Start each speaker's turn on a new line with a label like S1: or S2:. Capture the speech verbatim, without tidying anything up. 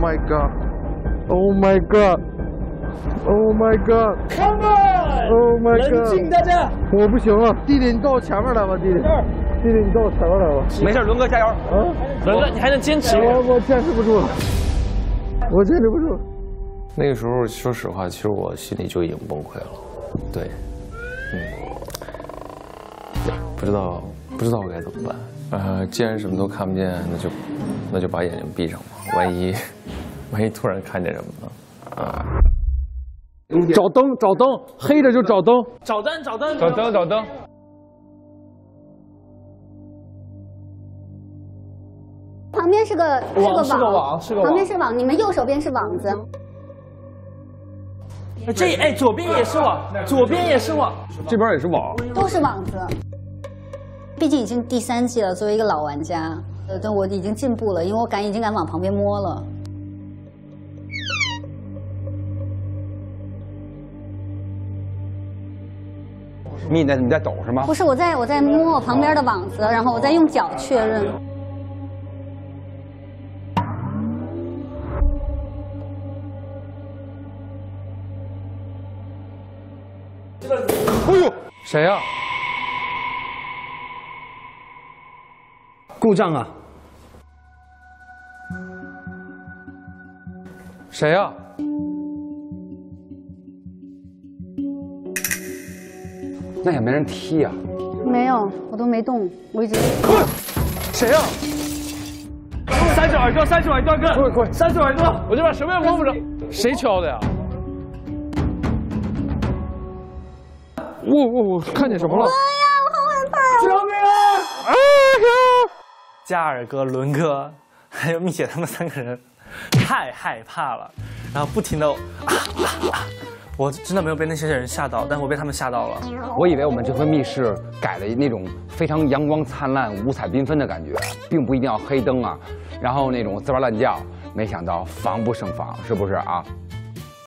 S1: my god！Oh my god！Oh my god！Come on！Oh my god！
S2: 冷静，大家！
S1: 我不行了，弟弟，你到我前面来吧，弟弟。弟弟，你到我前面来吧。
S3: 没事，伦哥加油！
S1: 啊，
S2: 伦哥，你还能坚持。
S1: 我我坚持不住了，我坚持不住。
S4: 那个时候，说实话，其实我心里就已经崩溃了。对，嗯，不知道不知道该怎么办。呃，既然什么都看不见，那就那就把眼睛闭上吧。万一万一突然看见什么呢？啊！
S2: 找灯，找灯，黑着就找灯，找灯，找灯，
S3: 找灯，找灯。
S5: 旁边是个是个网，
S2: 是个网，是个网。
S5: 旁边是网，你们右手边是网子。
S2: 这哎，左边也是网，左边也是网，
S3: 这边也是网，
S5: 都是网子。毕竟已经第三季了，作为一个老玩家，呃，但我已经进步了，因为我敢已经敢往旁边摸了。
S3: 你在你在抖是吗？
S5: 不是，我在我在摸我旁边的网子，然后我再用脚确认。
S3: 哎呦，谁呀？
S2: 故障啊！
S3: 谁呀？那也没人踢呀。
S5: 没有，我都没动，我一直。
S3: 谁呀？
S2: 塞住耳朵，塞住耳朵，哥！
S3: 快快，
S2: 塞住耳朵！
S3: 我这边什么也摸不着。谁敲的呀？我我我看见什么了？
S5: 哎呀，我好害怕呀！
S2: 救命啊！
S3: 哎呀！
S2: 嘉尔哥、伦哥还有蜜姐他们三个人太害怕了，然后不停的啊啊啊！我真的没有被那些人吓到，但我被他们吓到了。
S3: 我以为我们这回密室改了那种非常阳光灿烂、五彩缤纷的感觉，并不一定要黑灯啊，然后那种滋哇乱叫，没想到防不胜防，是不是啊？